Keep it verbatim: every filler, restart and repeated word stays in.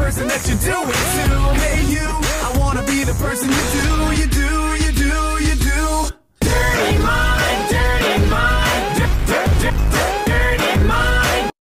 person that you do it to. Hey you, I wanna be the person you do